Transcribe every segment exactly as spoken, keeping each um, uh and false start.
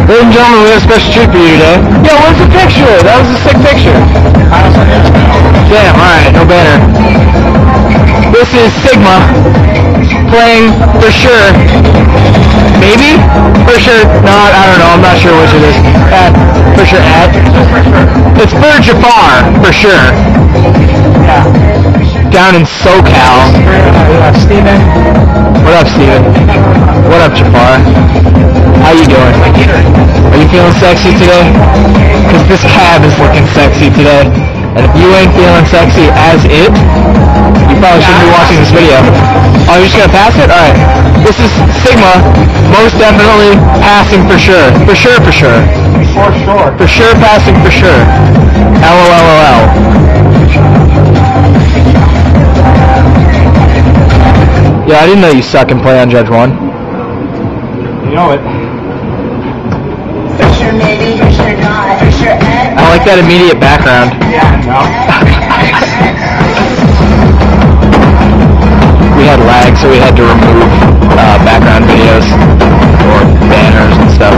Ladies and gentlemen, we have a special treat for you today. Yo, where's the picture? That was a sick picture. Damn, alright, no banner. This is Sigma playing For Sure. Maybe? For Sure. No, I don't know. I'm not sure which it is. At. For Sure at. It's for Jafar. For sure. Yeah. Down in SoCal. Uh, Steven. What up, Steven? What up, Jafar? How you doing? Are you feeling sexy today? Because this cab is looking sexy today. And if you ain't feeling sexy as it, you probably shouldn't be watching this video. Oh, you're just gonna pass it? Alright. This is Sigma, most definitely passing for sure. For sure, for sure. For sure. For sure passing for sure. LOLOL. Yeah, I didn't know you suck and play on Judge one. You know it. For sure maybe, for sure not, for sure at. I like that immediate background. Yeah, no. We had lag, so we had to remove uh, background videos or banners and stuff.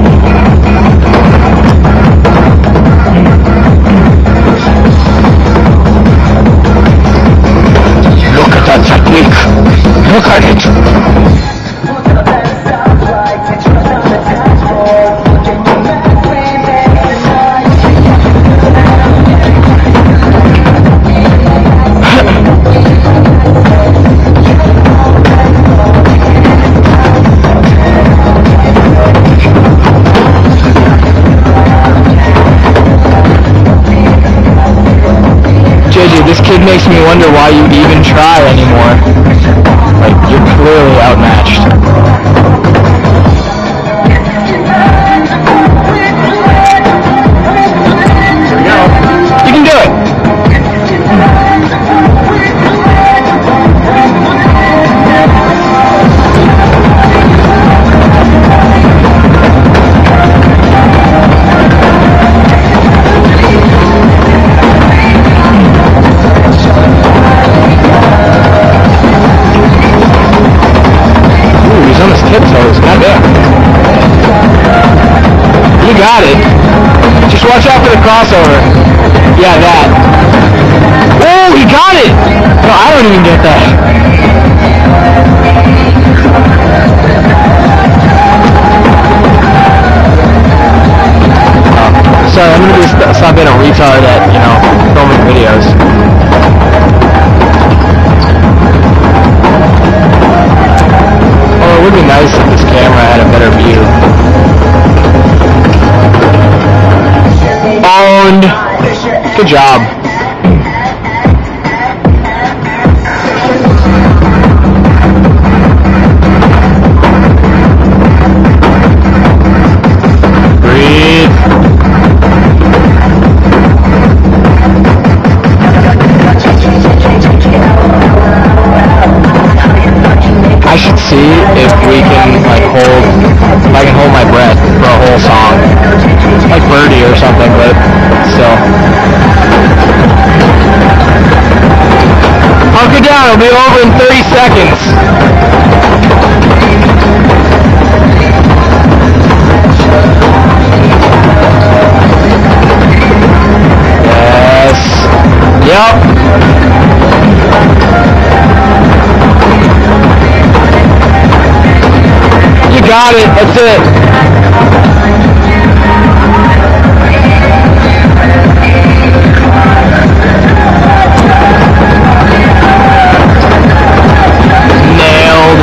Look at that technique. Look at it. This kid makes me wonder why you even try anymore. Like, you're clearly outmatched. Here we go. You can do it! Tiptoes, goddamn. You got it. Just watch out for the crossover. Yeah, that. Oh, he got it! No, I don't even get that. Uh, sorry, I'm gonna be st stop being a retard at, you know, filming videos. It would be nice if this camera had a better view. Owned. Good job. Breathe. I should see if we can, like, hold, if I can hold my breath for a whole song. Like Birdie or something, but still. Hunker down, it'll be over in thirty seconds. Yes. Yep. Got it, that's it. Nailed.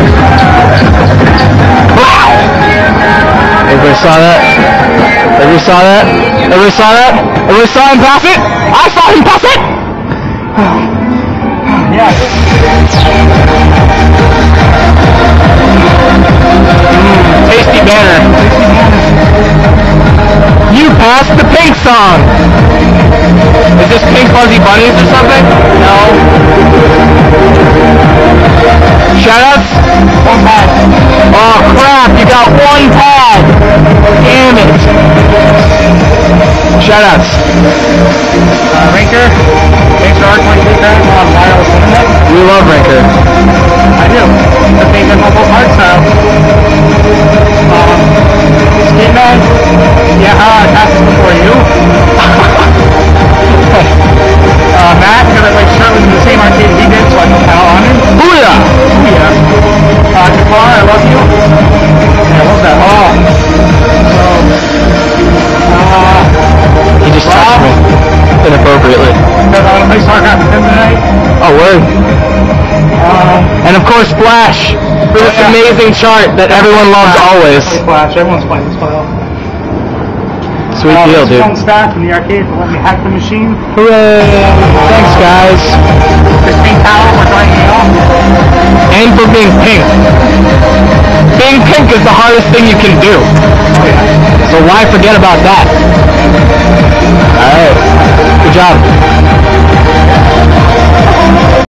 Wow. Everybody saw that? Everybody saw that? Everybody saw that? Everybody saw him pass it? I saw him pass it! Yes. Tasty banner. You passed the pink song. Is this Pink Fuzzy Bunnies or something? No. Shoutouts? One pad. Oh crap, you got one pad. Damn it. Shoutouts. Uh, Ranker. Thanks for R twenty-two grams on wireless internet. We love Ranker. I do. I think I'm almost hard style. Um, Skidman. uh, that's before you. uh, Matt, because I like Sherman in the same arcade he did, so I know how on him. Booyah! Yeah. Uh, Jafar, I love you. Yeah, what was that? Oh. So, uh, He just touched me inappropriately. because I want to play StarCraft with him tonight. Oh, word. Uh, And of course, Flash for this Oh, yeah. amazing chart that everyone loves always. Play Flash, everyone's playing this file. Sweet uh, deal, dude. Film staff in the arcade for letting me hack the machine. Hooray! Thanks, guys. Christine Powell for joining me off. And for being pink. Being pink is the hardest thing you can do. Oh yeah. So why forget about that? Alright. Good job.